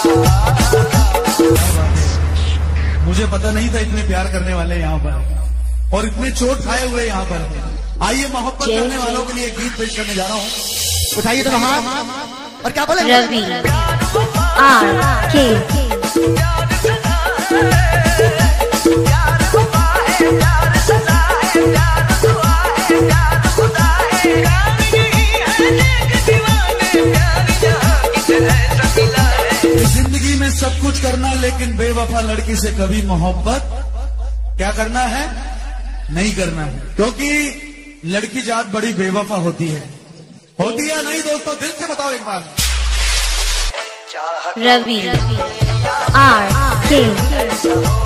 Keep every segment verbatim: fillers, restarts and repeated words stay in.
मुझे पता नहीं था इतने प्यार करने वाले यहाँ पर और इतने चोट खाए हुए यहाँ पर। आइए मोहब्बत करने वालों के लिए गीत पेश करने जा रहा हूँ। उठाइए तो हाथ और क्या बोले रवि आर के जिंदगी में सब कुछ करना लेकिन बेवफा लड़की से कभी मोहब्बत क्या करना है नहीं करना है, क्योंकि लड़की जात बड़ी बेवफा होती है। होती है नहीं दोस्तों, दिल से बताओ एक बार। रवि आर के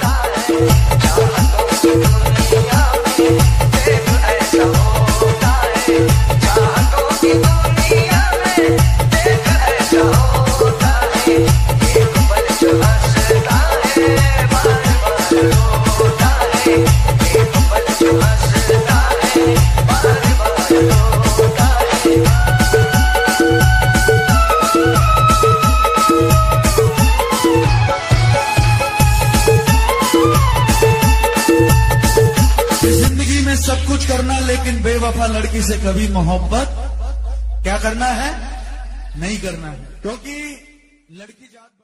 जिंदगी में सब कुछ करना लेकिन बेवफा लड़की से कभी मोहब्बत क्या करना है नहीं करना है, क्योंकि लड़की जात